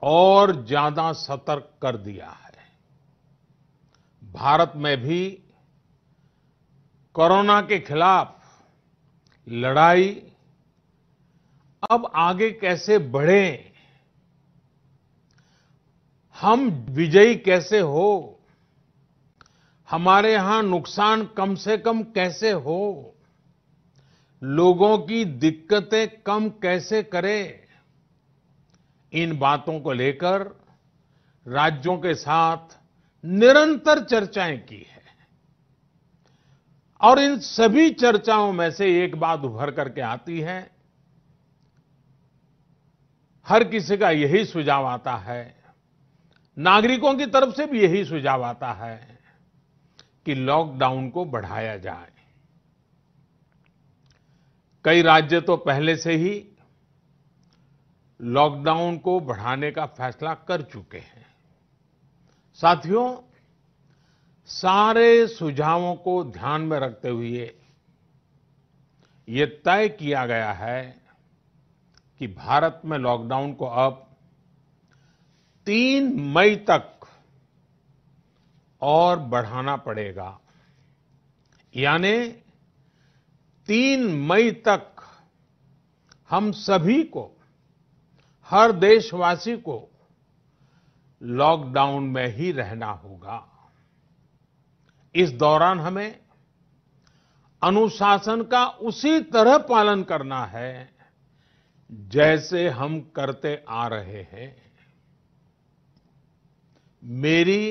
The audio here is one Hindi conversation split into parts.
और ज्यादा सतर्क कर दिया है। भारत में भी कोरोना के खिलाफ लड़ाई अब आगे कैसे बढ़े, हम विजयी कैसे हो, हमारे यहां नुकसान कम से कम कैसे हो, लोगों की दिक्कतें कम कैसे करें, इन बातों को लेकर राज्यों के साथ निरंतर चर्चाएं की है। और इन सभी चर्चाओं में से एक बात उभर करके आती है, हर किसी का यही सुझाव आता है, नागरिकों की तरफ से भी यही सुझाव आता है कि लॉकडाउन को बढ़ाया जाए। कई राज्य तो पहले से ही लॉकडाउन को बढ़ाने का फैसला कर चुके हैं। साथियों, सारे सुझावों को ध्यान में रखते हुए ये तय किया गया है कि भारत में लॉकडाउन को अब 3 मई तक और बढ़ाना पड़ेगा। यानी 3 मई तक हम सभी को, हर देशवासी को लॉकडाउन में ही रहना होगा। इस दौरान हमें अनुशासन का उसी तरह पालन करना है जैसे हम करते आ रहे हैं। मेरी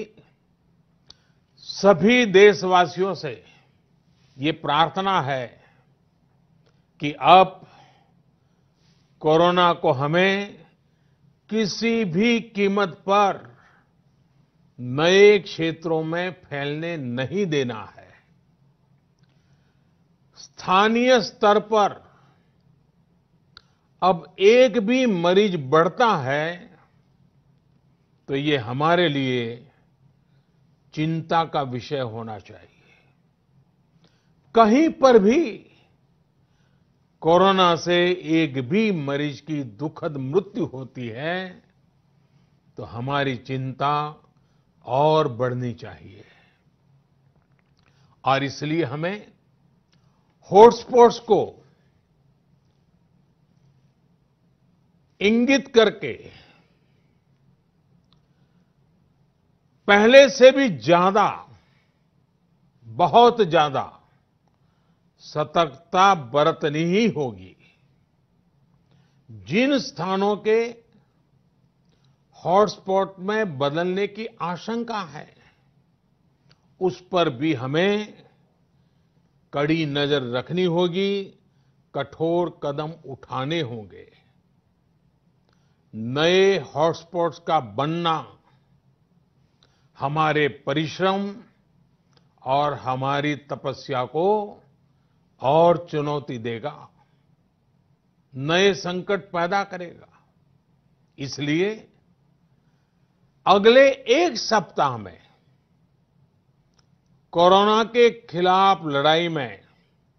सभी देशवासियों से ये प्रार्थना है कि अब कोरोना को हमें किसी भी कीमत पर नए क्षेत्रों में फैलने नहीं देना है। स्थानीय स्तर पर अब एक भी मरीज बढ़ता है तो ये हमारे लिए चिंता का विषय होना चाहिए। कहीं पर भी कोरोना से एक भी मरीज की दुखद मृत्यु होती है तो हमारी चिंता और बढ़नी चाहिए। और इसलिए हमें हॉटस्पॉट्स को इंगित करके पहले से भी ज्यादा, बहुत ज्यादा सतर्कता बरतनी ही होगी। जिन स्थानों के हॉटस्पॉट में बदलने की आशंका है उस पर भी हमें कड़ी नजर रखनी होगी, कठोर कदम उठाने होंगे। नए हॉटस्पॉट्स का बनना हमारे परिश्रम और हमारी तपस्या को और चुनौती देगा, नए संकट पैदा करेगा। इसलिए अगले एक सप्ताह में कोरोना के खिलाफ लड़ाई में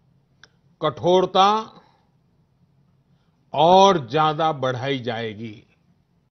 कठोरता और ज्यादा बढ़ाई जाएगी।